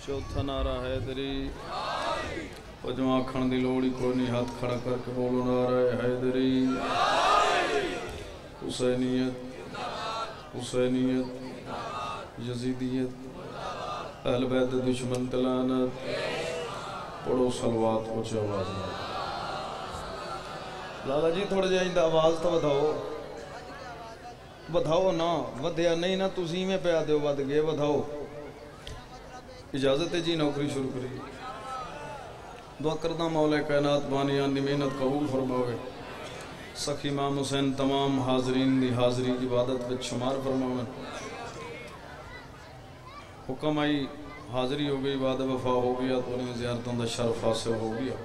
चौथा नारा हैदरी पंजवां आखण दी लोड़ ही कोई नहीं, हाथ खड़ा करके बोलो नारा हैदरी। हुसैनियत हुसैनियत यजीदियत अहल बैत दुश्मन तलानत। पढ़ो सलवात कुछ आवाज में। लाला जी थोड़ा जिहा आवाज तो बताओ, बताओ ना, वधिया नहीं ना तुसी में पिया दो, वध गए बताओ। इजाजत है जी, नौकरी शुरू करी। दुआ करदा मौला कायनात बानियान दी मेहनत कबूल फरमावे। सखी इमाम हुसैन तमाम हाजरीन दी हाजरी इबादत विच शुमार फरमावे। हुक्म आई, हाजरी हो गई, वादा वफा हो गया, तो ज़ियारतों का शरफ हासिल हो गया।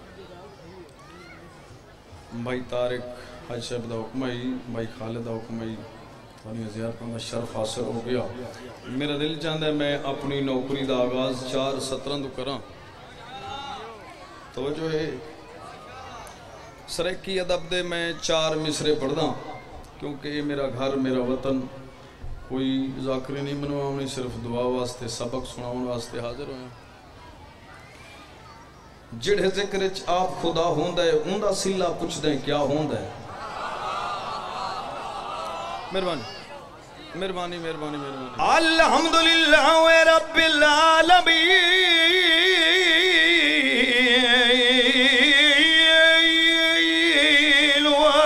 भाई तारिक हज साहब का हुक्म आई, भाई खालिद का हुक्म आई, ज़ियारतों का शरफ हासिल हो गया। मेरा दिल चाहता है मैं अपनी नौकरी का आगाज़ 4:17 तो करा। तो जो है सरेकी अदब दे मैं 4 मिसरे पढ़दा, क्योंकि ये मेरा घर मेरा वतन, कोई ज़ाकरी नहीं मनवानी, सिर्फ दुआ वास्ते सबक सुनाने वास्ते हाजिर होया। जिहड़े जिक्र च आप खुदा होंदा है उनका सिला पुछदे क्या होंदा है। मेहरबानी मेहरबानी मेहरबानी मेहरबानी। अल्हम्दुलिल्लाह रब्बिल आलमीन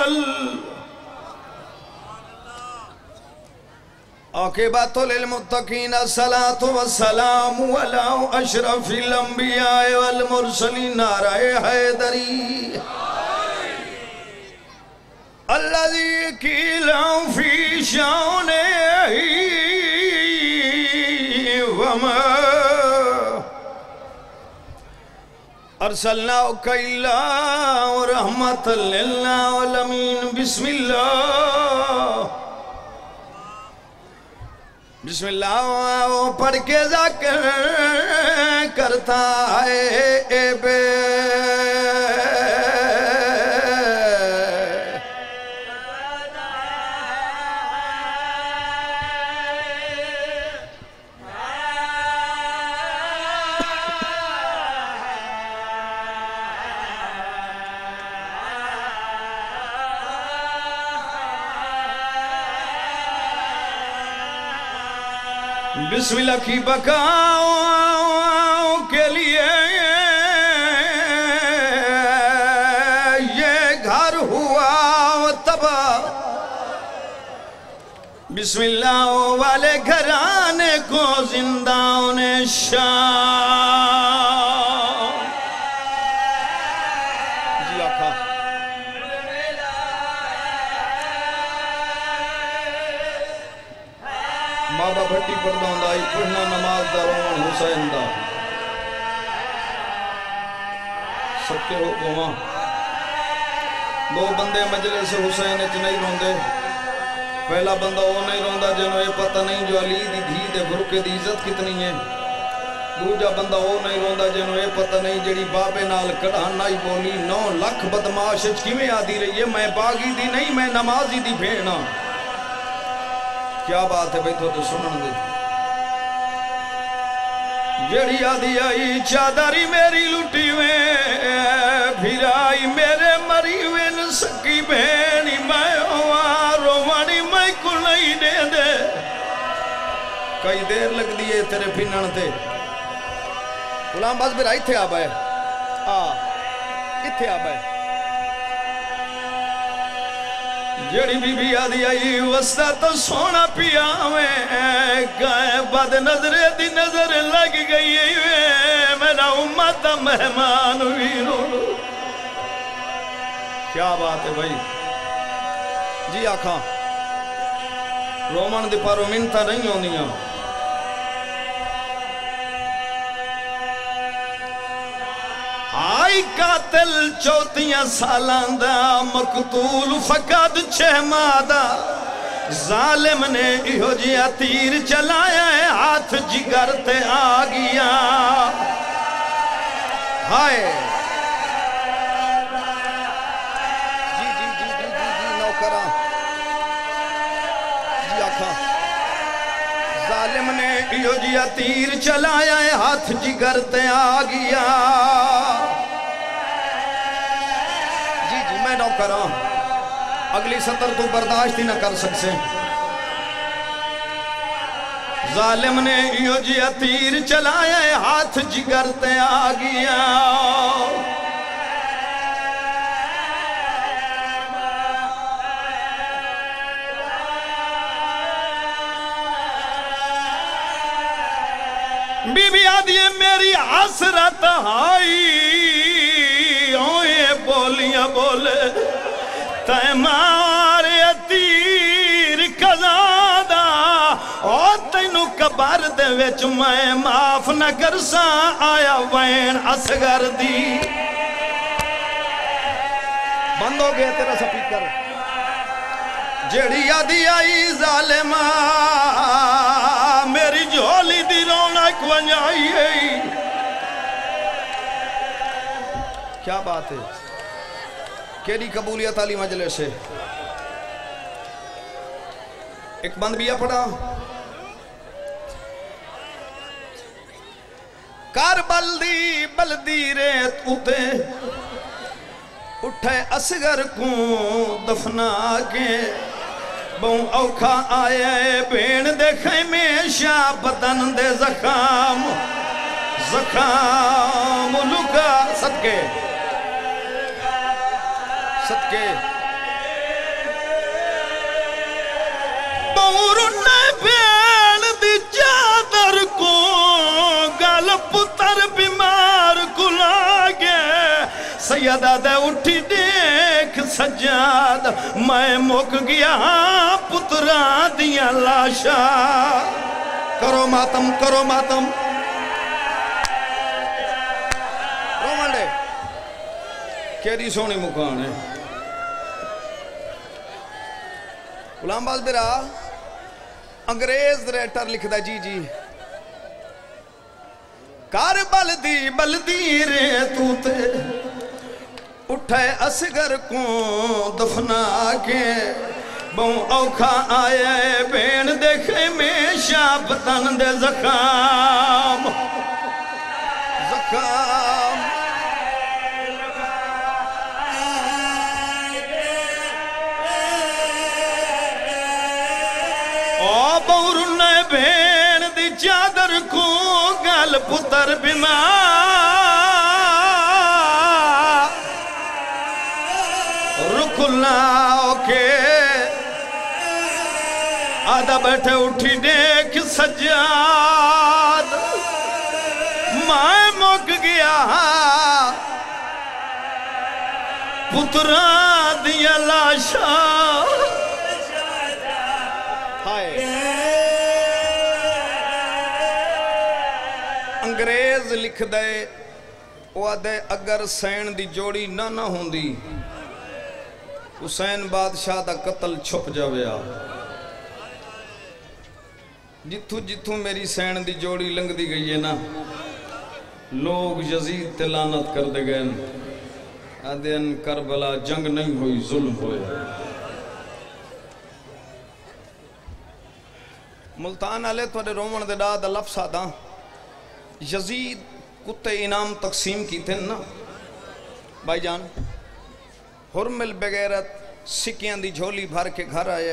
आक़िबतुल मुत्तक़ीन अस्सलातु वस्सलामु अला अशरफिल अंबिया वल मुरसलीन। नाराए हैदरी अल्लज़ी कीला फी शानिही वमा अरसलनाका इल्ला रहमतल लिल आलमीन। बिस्मिल्लाह बिस्मिल्लाह पढ़ के ज़िक्र करता है ए बे। बिस्मिल्लाह की बकाओं के लिए ये घर हुआ तबाह। बिस्मिल्लाह वाले घराने को जिंदाओं ने शान। जी आका मादा भट्टी पढ़दा हुंदा ही पढ़ना नमाज दा रोण हुसैन दा। सत्य हो गोवा दो बंदे मजलिस हुसैन च नहीं रोंदे। पहला बंदा वो नहीं रोंदा जिन्हों ये पता नहीं जो अली दी धी दे बुरके दी इज्जत कितनी है। दूजा बंदा वो नहीं रोंदा जिन्हों ये पता नहीं जेड़ी बाबे नाल कढ़ाना ही बोली 9 लाख बदमाश किवें आदी रही है। मैं बागी दी नहीं, मैं नमाजी दी भेण हां। क्या बात है भाई, तो सुनन दे। जेड़ी आदि आई चादरी मेरी लुटी में फिराई मेरे मरी वे न सकी भेणी मैं रोवणी मैं को नहीं दे दे। कई देर लगदी है तेरे फिनण ते। गुलाम बस मेरा इत्थे आ बे, आ इत्थे आ बे। जेड़ी बीबी आदि आई वस्ता तो सोना पिया में गाय बद नजरे दी नजर लग गई वे मेरा उम्मत मेहमान वीरो। क्या बात है भाई जी। आखा रोमन दी पर मिन्नतां नहीं होंदियां। आई कातिल 34 सालां दा मकतूल फकद 6 माह दा। जालिम ने इहो जिहा तीर चलाया है हाथ जिगर ते आ गया। हाय जी जी जी जी जी नौकरा जी आखा जालिम ने ایو جیا تیر چلایا ہے ہاتھ جگر تے آ گیا جی میں نو کراں اگلی سطر تو برداشت ہی نہ کر سکتے ظالم نے ایو جیا تیر چلایا ہے ہاتھ جگر تے آ گیا بی بی آدھی میری حسرت آئی اوئے بولیاں بولے تے مارے تیر کزادہ او تینو کبر دے وچ میں معاف نہ کرساں آیا وین اصغر دی بند ہو گیا تیرا سپیکر جیڑی آدھی آئی ظالمہ میری جھولی دی رونق ونجائی ہے کیا بات ہے کیڑی قبولیت علی مجلس ہے ایک بند بیا پڑھا کار بلدی ریت اتے اٹھے اصغر کو دفنا کے بہوں اوکھا آئے بین دیکھیں میشہ بدن دے زخام لکا صدقے بورنے بین دی چادر کو گل پتر بیمار کو لاگے سیدہ دے اٹھی دیکھ سجاد میں مک گیا پتران دیا لاشا کرو ماتم رومنڈے کیری سونی مکان ہے غلام باز برا انگریز ریٹر لکھ دا جی کار بلدی ریتو تے اٹھے اصغر کو دفنا کے بہوں اوکھا آئے بین دیکھے میشہ بدن دے زخام او بورنے بین دی چادر کو گل پتر بیمار رکھلاؤ کے آدھا بیٹھے اٹھی دیکھ سجاد میں مک گیا پتران دیا لاشا انگریز لکھ دے وہ آدھے اگر سین دی جوڑی نہ ہوندی حسین بادشاہ دا قتل چھپ جاویا جتھو میری سین دی جوڑی لنگ دی گئی ہے نا لوگ یزید تے لعنت کر دے گئے آدھے ان کربلا جنگ نہیں ہوئی ظلم ہوئے ملتان آلے تو رومن دے دا لفظ آدھا یزید کتے انعام تقسیم کی تھے نا بھائی جان حرمل بغیرت سکیاں دی جھولی بھر کے گھر آئے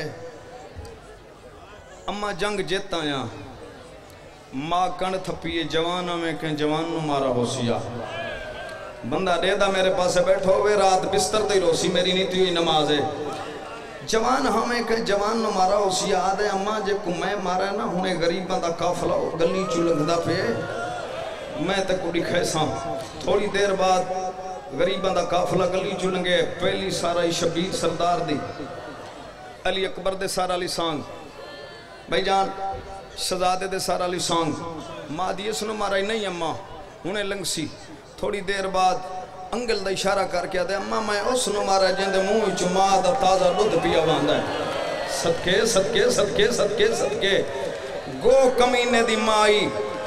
اما جنگ جیتا یا ماں کن تھپیے جوانہ میں کہیں جوان نو مارا ہو سیا بندہ ریدہ میرے پاس بیٹھو ہوئے رات بستر تے روسی میری نیتی ہوئی نماز ہے جوان ہمیں کہیں جوان نو مارا ہو سیا آدھے اما جے کو میں مارا ہے نا ہونے غریباں دا کافلہ گلی چولک دا پہ میں تے کو لکھے ساں تھوڑی دیر بعد غریباں دا کافلہ گلی چلنگے پہلی سارا شبیر سردار دی علی اکبر دے سارا علی سانگ بھائی جان شہزادے دے سارا علی سانگ ماں دی اس نو مارا ہی نہیں اماں ہونے لنگ سی تھوڑی دیر بعد انگل دا اشارہ کر کے آدھے اماں میں اس نو مارا جن دے منہ چما دا تازہ دودھ پیا باندھا ہے صدقے صدقے صدقے صدقے صدقے گو کمینے دی مائی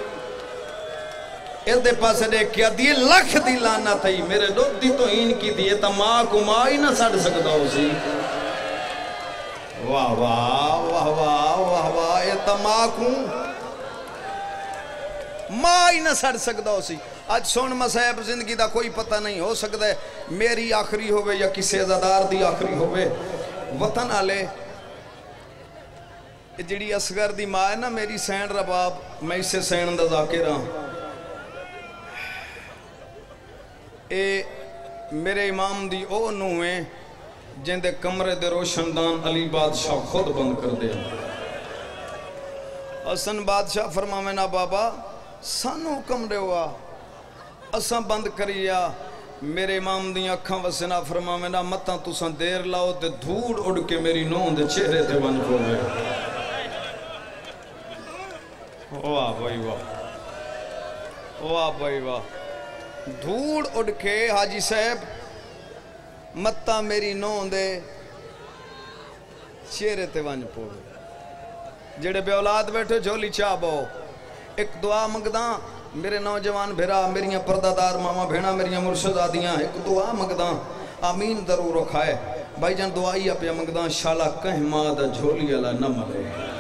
اس دے پاس دیکھ کیا دیئے لکھ دی لانا تھی میرے دودھ دی تو ہین کی دیئے تا ماں کو ماں ہی نہ سڑ سکتا ہو سی واہ واہ واہ واہ واہ واہ اے تا ماں کو ماں ہی نہ سڑ سکتا ہو سی اج سن مصائب زندگی دا کوئی پتہ نہیں ہو سکتا ہے میری آخری ہوئے یا کسی عزادار دی آخری ہوئے وطن آلے جڑی اصغر دی ماں ہے نا میری سین رباب میں اسے سین دا ذاکر ہاں اے میرے امام دی او نویں جن دے کمرے دے روشندان علی بادشاہ خود بند کر دے حسن بادشاہ فرماویں نا بابا سانو حکم دے ہوا اساں بند کریا میرے امام دی اکھاں وسنا فرماویں نا متاں تساں دیر لاؤ تے دھوڑ اڑ کے میری نوں دے چہرے تے بن پوے واہ بھائی واہ بھائی واہ دھوڑ اڑ کے حاجی صاحب متاں میری نوں دے چہرے تے بن پوے جڑے بے اولاد بیٹھے جھولی چاہ باؤ ایک دعا مگداں میرے نوجوان بھیرا میریاں پردادار ماما بھینا میریاں مرشد آدیاں ایک دعا مگداں آمین ضرور رکھائے بھائی جان دعائی اپیا مگداں شالا کہیں مادہ جھولی اللہ نہ مرے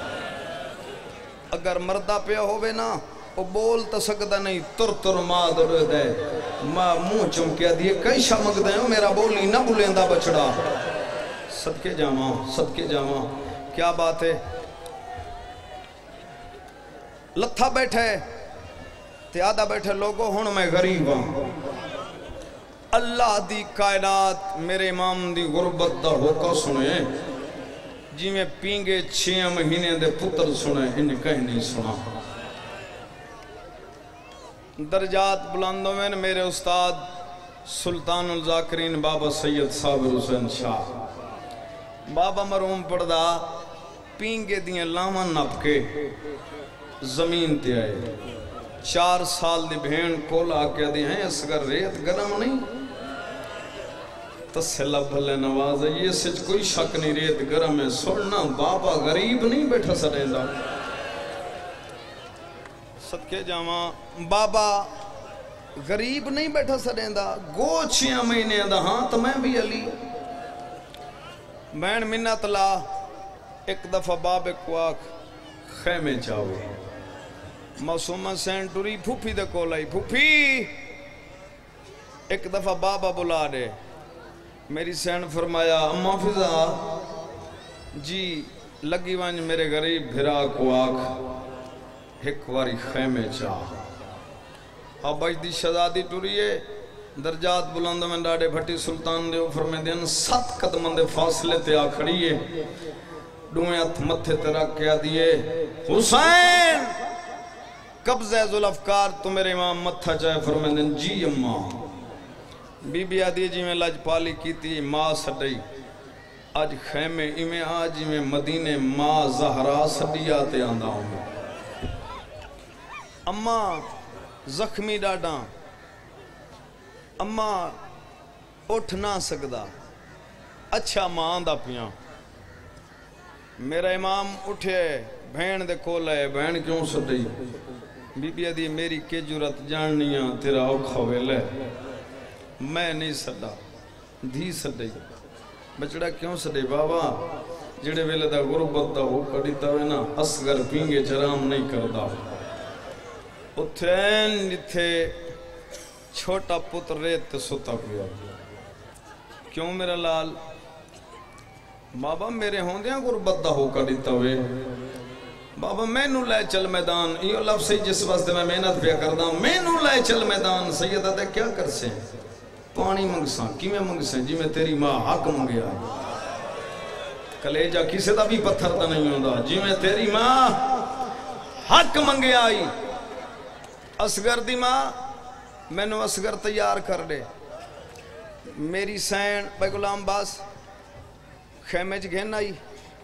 اگر مردہ پیا ہوئے نا وہ بول تا سکتا نہیں تر تر ماد اڑ دے ماں منہ چمکیا دیئے کئی شاہ مگدے ہیں میرا بولی نہ بلیندہ بچڑا صدقے جاماں کیا بات ہے لتھا بیٹھے تے آدھا بیٹھے لوگوں ہون میں غریب ہوں اللہ دی کائنات میرے امام دی غربت دا ہوکا سنے جی میں پینگے 6 مہینے دے پتر سنے انہیں کہیں نہیں سنا درجات بلندوں میں میرے استاد سلطان الزاکرین بابا سید صابر حسین شاہ بابا مرحوم پڑھدا پینگے دیئے لامان نپ کے زمین تے آئے 4 سال دی بھین کولا آکے دی ہیں اسگر ریت گرم نہیں تسلہ بھلے نواز ہے یہ سچ کوئی شک نہیں ریت گرم ہے سننا بابا غریب نہیں بیٹھا سڑیندہ صدقے جامعہ بابا غریب نہیں بیٹھا سڑیندہ گو 6 مہینے دا ہاں تو میں بھی علی بین منت لا ایک دفعہ باب اکواک خیمے چاہوے معصومہ سینٹوری پھوپی دے کولائی پھوپی ایک دفعہ بابا بلا دے میری سین فرمایا اماں فضا جی لگی وانج میرے غریب بھرا کو آکھ ایک واری خیمے چاہ اب اجدی شہزادی ٹوریے درجات بلند میں ڈاڑے بھٹی سلطان دے اوپر میں دین 7 قدم دے فاصلے تے آکھڑیے ڈوئیں ہتھ متھے تے رکھ کے دیئے حسین قبضہ ذوالافکار تو میرے امام متھا چاہے فرمائیں جی اماں بی بی آدھی جی میں لج پالی کی تھی ماں سڑی آج خیمے ایمیں آج میں مدینے ماں زہرا سڑی آتے آندہ ہوں اماں زخمی ڈاڈاں اماں اٹھ نہ سکدا اچھا ماں آندہ پیاں میرا امام اٹھے بھین دے کولے بھین کیوں سڑی بی بی آدھی میری کے جرت جاننیاں تیرا اوکھا ویلے میں نہیں سڑا دھی سڑی بچڑا کیوں سڑی بابا جڑے ویلے دا غربت دا ہو کڑیتا ہوئے نا اصغر پینگے چرام نہیں کردہ اتھین لتھے چھوٹا پتر ریت ستا پیا کیوں میرا لال بابا میرے ہوندیاں غربت دا ہو کڑیتا ہوئے بابا میں نو لائے چل میدان یہ لفظ جس واسطے میں محنت پیا کردہ ہوں میں نو لائے چل میدان سیدہ دے کیا کر سے پانی منگساں کی میں منگساں جی میں تیری ماں حق منگیا کلیجہ کسی دا بھی پتھر دا نہیں ہوندہ جی میں تیری ماں حق منگیا آئی اصغر دی ماں میں نو اصغر تیار کر دے میری سین بھائی غلام باس خیمے چ گھن آئی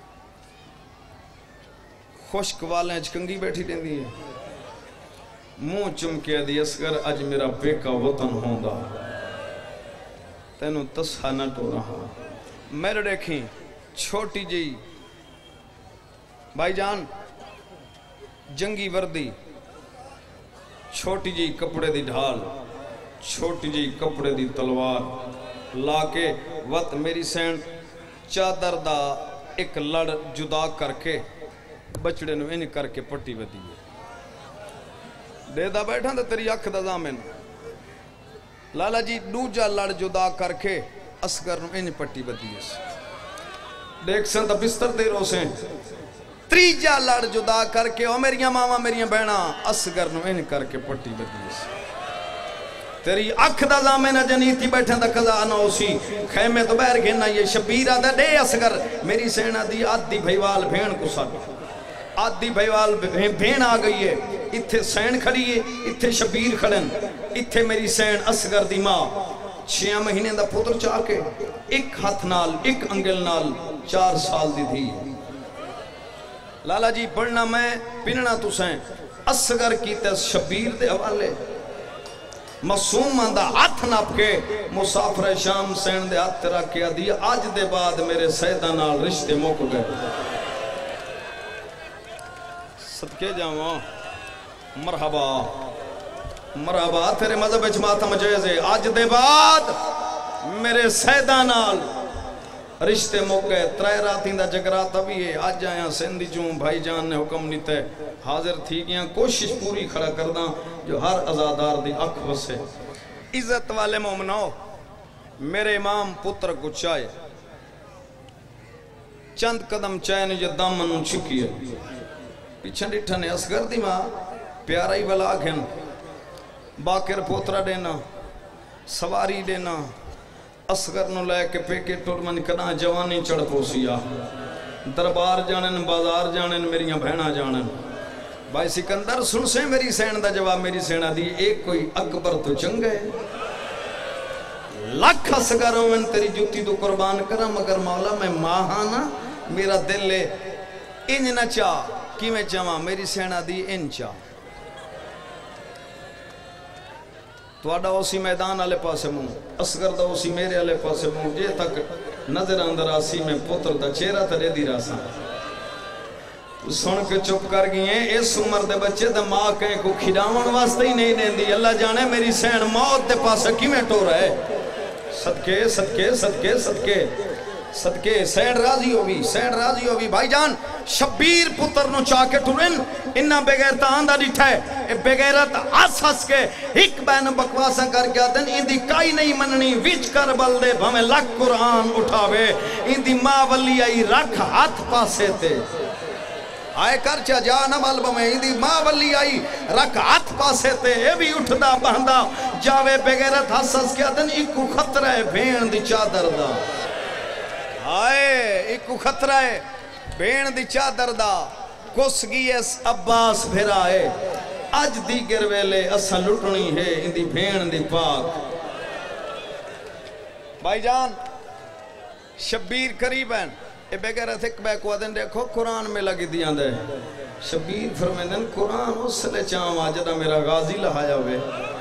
خوشک والیں چکنگی بیٹھی دیں دی منہ چمکے دی اصغر اج میرا پیکا وطن ہوندہ تینوں تسہا نہ ٹو رہا میرے دیکھیں چھوٹی جی بھائی جان جنگی وردی چھوٹی جی کپڑے دی ڈھال چھوٹی جی کپڑے دی تلوار لا کے وقت میری سین چادر دا ایک لڑ جدا کر کے بچڑے نو ان کر کے پٹی ودی دے دا بیٹھا تے تیری اکھ دا ضامن لالا جی دوجا لڑ جدا کر کے اصغر نو انج پٹی بدی اس دیکھ سن تا بستر دے رو سیں تریجا لڑ جدا کر کے او میریاں ماما میریاں بہنا اصغر نو انج کر کے پٹی بدی اس تیری اکھ دا ضامن جنیتی بیٹھیں دا قضا نہ اسی خیمے تو بیر گھنا یہ شبیرہ دا دے اصغر میری سینہ دی آدھی بھائیوال بھین کو ساتھ آدھی بھائیوال بھین آ گئی ہے اتھے سین کھڑی ہے اتھے شبیر کھڑن اتھے میری سین اصغر دی ماں 6 مہینے دا پتر چاہ کے ایک ہاتھ نال ایک انگل نال 4 سال دی تھی لالا جی پڑھنا میں پننا تو سین اصغر کی تیس شبیر دے حوالے معصوم دا ہاتھ ناپ کے مسافر شام سین دے ہاتھ تیرا کیا دیا آج دے بعد میرے سیدہ نال رشتے موک گئے صدقے جاؤں مرحبا مرحبا تیرے مذہب اچھ ماتم جیز ہے آج دے بعد میرے سیدہ نال رشتے موک گئے 3 راتیں دا جگراتا بھی ہے آج آیا سندھی جوں بھائی جان نے حکم نیتے حاضر تھی گیا کوشش پوری کھڑا کرداں جو ہر ازادار دی اکھ وسے عزت والے مومنو میرے امام پتر کو چائے چند قدم چائے نے جو دامن چھکی ہے پیچھے ڈٹھنے اصغر دی ماں پیارا ہی بلا گھن باکر پوترہ دینا سواری دینا اصغر نو لے کے پیکے ٹورمن کنا جوانی چڑھ پوسیا دربار جانن بازار جانن میریاں بہنا جانن بھائی سکندر سن سے میری سین دا جواب میری سینہ دی ایک کوئی اکبر تو چنگے لکھ اصغر من تیری جوتی تو قربان کرا مگر مولا میں ماہانا میرا دل لے انج نہ چاہ کی میں چاہاں میری سینہ دی انج چاہ تو آڈا اسی میدان آلے پاسے موں اصغر دا اسی میرے آلے پاسے موں جے تک نظر اندر آسی میں پتر دا چہرہ ترے دی راسا سن کے چپ کر گئی ہیں اس عمر دے بچے دا ماں کہیں کو کھڑاون واسطے ہی نہیں دین دی اللہ جانے میری سین موت دے پاسے کی میں ٹو رہے صدقے صدقے صدقے صدقے صدقے سین راضی ہوگی بھائی جان شبیر پتر نو چاہ کے ٹورن انہا بغیرتا آندہ ڈٹھا ہے بغیرت ہس کے ایک بین بکواسا کر کے آدن اندھی کائی نہیں مننی وچ کر بل دے بھمیں لکھ قرآن اٹھاوے اندھی ماں ولی آئی رکھ ہاتھ پاسے تے آئے کرچا جانا ملبہ میں اندھی ماں ولی آئی رکھ ہاتھ پاسے تے اے بھی اٹھدا بہندہ جاوے بغیرت ہس کے آدن ایکو خطرہ ہے بھین دی چادر دا آئے ایکو خطرہ ہے بین دی چادر دا کس گی اس عباس بھرائے آج دیگر ویلے اسا لٹنی ہے اندی بین دی پاک بھائی جان شبیر قریب ہیں اے بغیر تھک بے کو آدن دیکھو قرآن میں لگی دیاں دے شبیر فرمیدن قرآن اس لے چاہاں جدہ میرا غازی لہایا ہوئے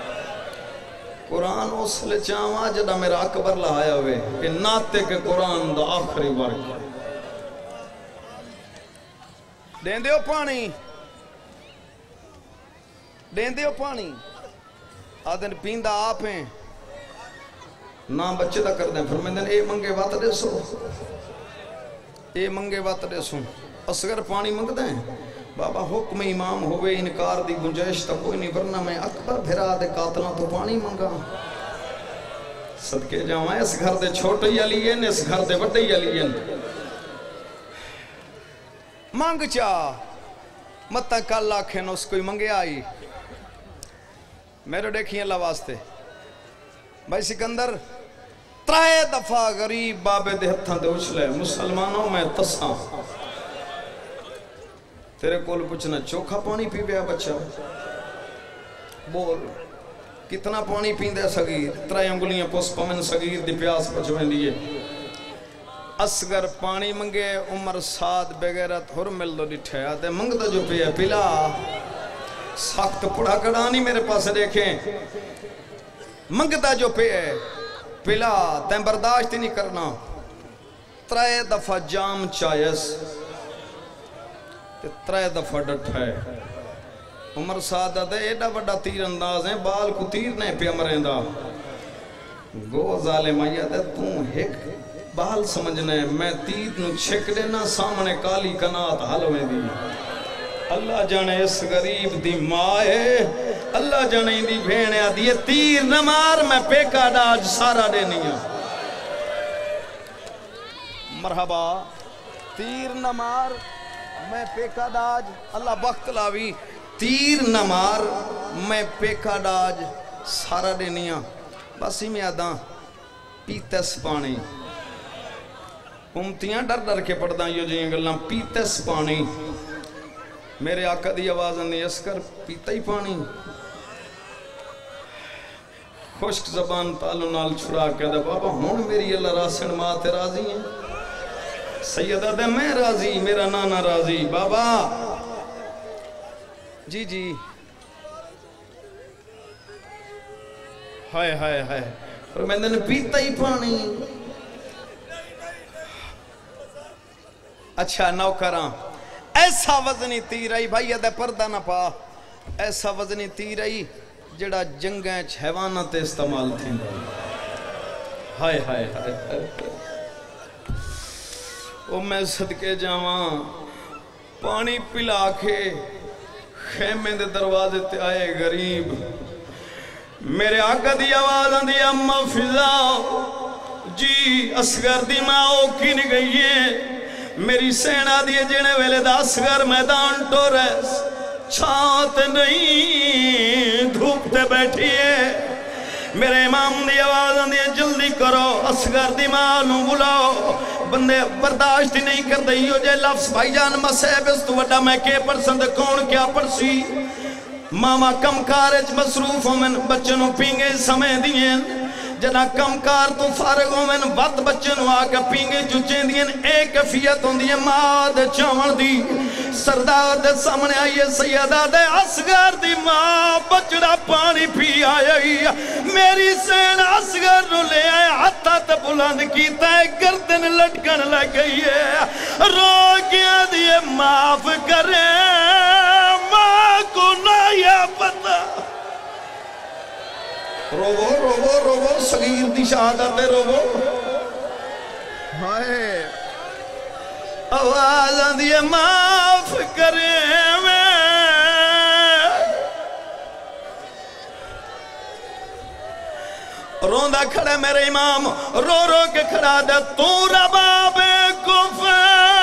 قرآن اس لے چاہاں جدہ میرا اکبر لہایا ہوئے کہ ناتے کے قرآن دا آخری ورک دین دیو پانی آدھن پیندہ آپ ہیں نام بچے دا کر دیں فرمیدن اے منگے وات دے سو اصغر پانی منگ دیں بابا حکم امام ہوئے انکار دی گنجائش تا کوئی نہیں ورنہ میں اکبر بھرا دے قاتلہ تو پانی منگا صدقے جاؤں اس گھر دے چھوٹے ہی علیین اس گھر دے بڑے ہی علیین مانگ چاہ متہ کل آکھیں اس کوئی منگے آئی میرے دیکھیں اللہ واسطے بھائی سکندر 3 دفعہ غریب بابے دے ہتھاں دے اچھلے مسلمانوں میں تساں تیرے کول پوچھنا چوکھا پانی پی بیا بچہ بول کتنا پانی پیندے صغیر 3 انگلیاں پوس پمن صغیر دی پیاس پچھویں لیے اصغر پانی منگے عمر ساتھ بغیرت حرمل دو ڈٹھے آدھے منگ دا جو پیا پلا سخت پڑھا کڑانی میرے پاس دیکھیں منگ دا جو پلا تین برداشت نہیں کرنا 3 دفعہ جام چائس 3 دفعہ ڈٹھے عمر سادہ دے ایڈا بڑا تیر انداز ہیں بال کو تیر نہیں پیا مرین دا گو ظالم آیا دے توں ایک بال سمجھنے میں تیر نو چھک دینا سامنے کالی کنات حل ہوئے دی اللہ جانے اس غریب دی مائے اللہ جانے دی بھینے آدھی ہے تیر نہ مار میں پیکا ڈاج سارا دینی ہوں مرحبا تیر نہ مار میں پیکا ڈاج اللہ وقت لاوی تیر نہ مار میں پیکا ڈاج سارا دینی ہوں بس ہی میں آدھاں پیتس پانی امتیاں ڈر ڈر کے پڑھ داں یہ جائیں گلنا پیتس پانی میرے آقا دی آواز اندھی اسکر پیتا ہی پانی خشک زبان تالو نال چھڑا کے دے بابا ہون میری اللہ راسن ماتے راضی ہیں سیدہ دے میں راضی میرا نانا راضی بابا جی جی ہائے ہائے ہائے اور میں نے پیتا ہی پانی اچھا نوکران ایسا وزنی تیر آئی بھائی ادھے پردہ نہ پا ایسا وزنی تیر آئی جڑا جنگیں حیوانات استعمال تھی ہائے ہائے ہائے او میں صدقے جاواں پانی پلا کے خیمے دے دروازے تے آئے غریب میرے آقا دی آواز آندھی اما فضا جی اصغر دی ماں اوکی نہیں گئی ہے میری سینہ دیئے جینے ویلے دا اصغر میدان ٹورس چھانت نہیں دھوپتے بیٹھی ہے میرے امام دی آواز آندھی جلدی کرو اصغر دی ماں نو بلاؤ بندے برداشت نہیں کر دئی ہو جے لفظ بھائی جان مسیب اس تو وڈا میں کے پرسند کون کیا پرسی ماما کم کارج مصروف ہو من بچنوں پینگے سمے دیئے جنا کم کار تو فارغ ہو من وقت بچنوں آکا پینگے جچیں دیئے ایک کفیت ہوں دیئے ماں دے چاون دی سردار دے سامنے آئیے سیدہ دے اصغر دی ماں بچڑا پانی پی آئی میری سین اصغر نو لے آئے حتیٰ تے بلند کیتا ہے گردن لٹکن لگ گئی ہے رو گیا دیئے معاف کریں ماں کو نہ یا پتا روو روو روو صغیر دی شہادت روو ہائے آواز آندھی معاف کریں میں روندہ کھڑے میرے امام رو رو کے کھڑا دے تو رباب کفر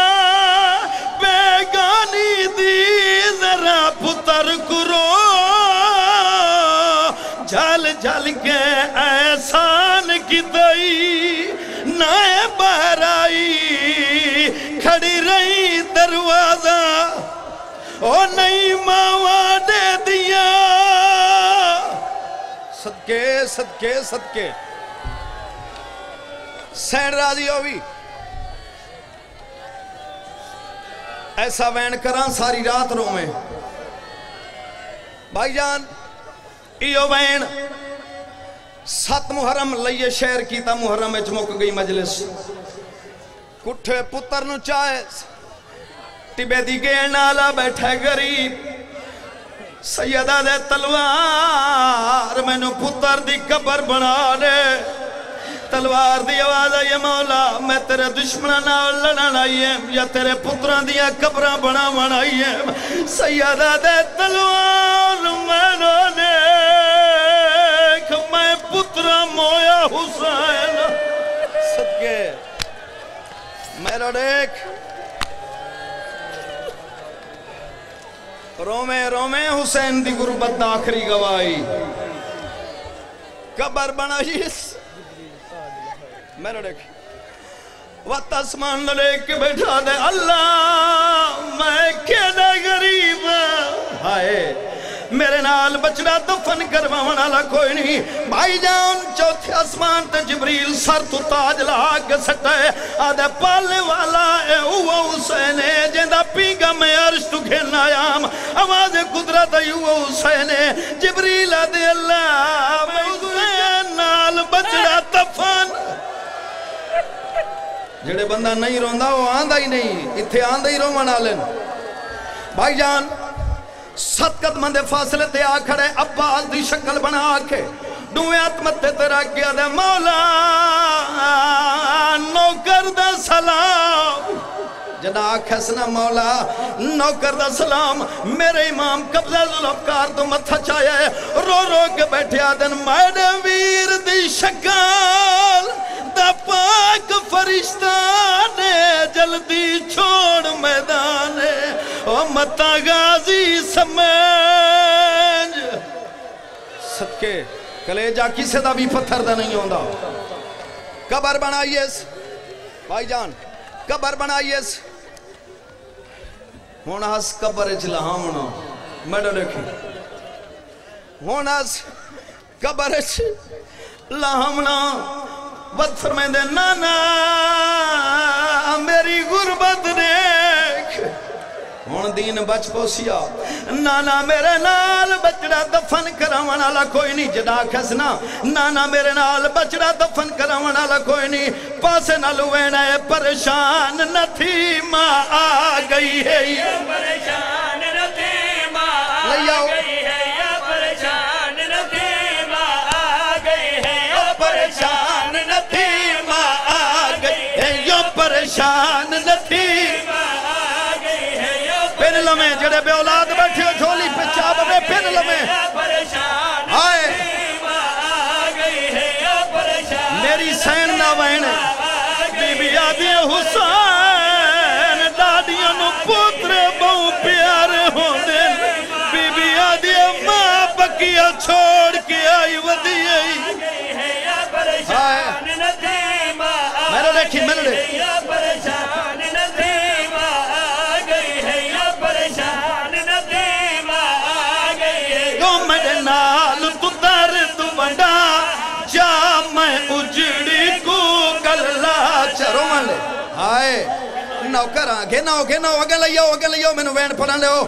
بیگانی دی ذرا پتر کرو جھل جھل کے احسان کی دئی نائے باہر آئی کھڑی رہی دروازہ او نہیں ماوا دے دیا صدقے صدقے صدقے سین راضی ہوئی ایسا وین کران ساری رات رو میں بھائی جان ایو وین 7 محرم لئیے شہر کی تا محرم میں چمک گئی مجلس کٹھے پتر نو چاہے ٹبے دی گئے نالا بیٹھے غریب سیدہ دے تلوار میں نو پتر دی قبر بنا دے تلوار دی آواز آئیے مولا میں تیرے دشمنہ نہ لڑن آئیے یا تیرے پتران دیا قبرہ بنا بنائیے سیدہ دے تلوار میں نو دیکھ میں پترہ مویا حسین صدقے میرا دیکھ رومے رومے حسین دی غربت آخری گوائی قبر بنائیس میرا دیکھ وقت اسمان لے کے بیٹھا دے اللہ میں کہنا غریب ہائے میرے نال بچڑا دفن کروانا لا کوئی نہیں بھائی جان چوتھے اسمان تے جبریل سر تو تاج لاغ سٹے آدھے پالنے والا اے اوہ حسین جیندہ پیگا میں عرش تو گھرنا آیام آواز قدرت ایوہ حسین جبریل آدھے اللہ میں حسین نال بچڑا دفن جڑے بندہ نہیں روندہ وہ آندہ ہی نہیں اتھے آندہ ہی رومان آلن بھائی جان 7 قدم دے فاصلے تے آ کھڑے عباس دی شکل بنا کے دویات متے تیرا کیا دے مولا نوکر دا سلام جدا آکھسنا مولا نوکر دا سلام میرے امام قبضہ ذوالفقار تو متھا چایا ہے رو رو کے بیٹھے آدن میڈے ویر دی شکال دا پاک فرشتہ نے جلدی چھوڑ میدانے او متا غازی سمجھ صدقے کلیجہ کسی دا بھی پتھر دا نہیں ہوندہ قبر بنائیس بھائی جان قبر بنائیس ہونا اس قبر اچھلہامنا میڈا دیکھیں ہونا اس قبر اچھلہامنا بد فرمائیں دے نانا میری غربت دیکھ ہون دین بچ پوسیا نانا میرے نال بچڑا دفن کراون والا کوئی نہیں جدا کھسنا نانا میرے نال بچڑا دفن کراون والا کوئی نہیں پاسے نال وینا ہے پریشان نہ تھی ماں آ گئی ہے پریشان نہ تھی ماں آ گئی ہے پریشان نہ تھی ماں آ گئی ہے پریشان نہ تھی ماں آ گئی ہے پریشان نہ تھی پھر لمیں جڑے بے اولاد بیٹھے ہو جھولی پہ چاپ میں پھر لمیں آئے میری سین نہ وینے بی بی آدھی حسین دادیاں نو پوترے بہو پیارے ہوندے بی بی آدھی ماں بکیا چھوڑ کے آئی ودی آئی میرے دیکھی میرے دیکھی آئے نوکر آگے نو اگے لئیو میں نو وین پڑھن لے ہو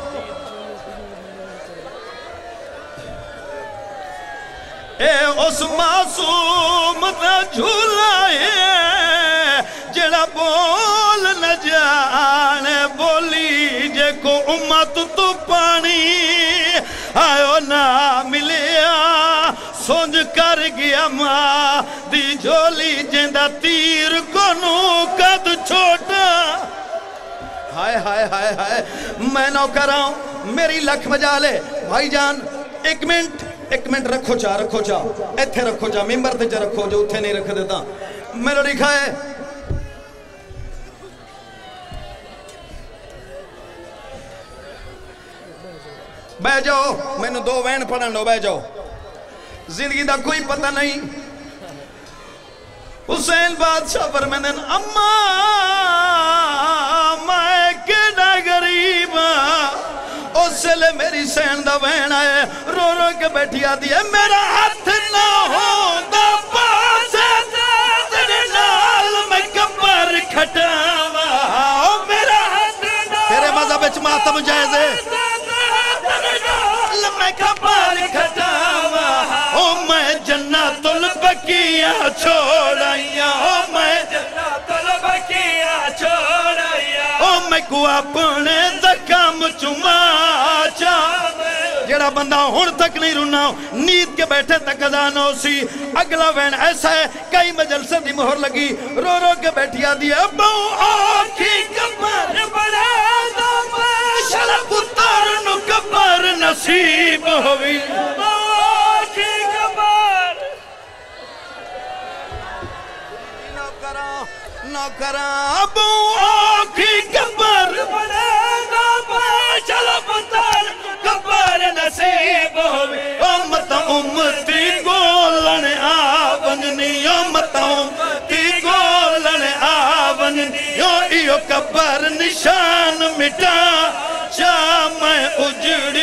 اے اس معصوم دا جھولا ہے جڑا بول نہ جانے بولی جے کو امت تو پانی آئیو نہ ملیا سونج کر گیا ماں دی جھولی جندہ تیر کنو قد چھوٹا ہائے ہائے ہائے ہائے میں نو کر رہا ہوں میری لکھ بجا لے بھائی جان ایک منٹ رکھو چاہ ایتھے رکھو چاہ ممبر تے چاہ رکھو جو اتھے نہیں رکھ دیتا میرا لکھا ہے بے جاؤ میں نے دو وین پڑھن لو بے جاؤ زندگی دا کوئی پتہ نہیں حسین بادشاہ فرمیندن اماں میں کیڑا غریب اس سے لے میری سین دا وین آئے رو رو کے بیٹھی آدھی ہے میرا ہاتھ نہ ہو دا پاسے تیرے نال میں کمر کھٹاوا میرا ہاتھ نہ تیرے مذہب اچھ ماتم جائز ہے میں کمر کھٹاوا میں جنت البقیہ چھوڑائیا میں جنت البقیہ چھوڑائیا میں کو اپنے زکام چماچا جڑا بندہ ہون تک نہیں رونا نیت کے بیٹھے تک ازانو سی اگلا وین ایسا ہے کئی مجلسہ دی مہر لگی رو رو کے بیٹھیا دیا بہو آنکھی کمر بڑا دم شلق اتارنو کمر نصیب ہوئی نوکران ابو آنکھی کبر چلو پتر کبر نصیب ہوئی امتی گولن آوننی امتی گولن آوننی ایو کبر نشان مٹا چاہ میں اجڑ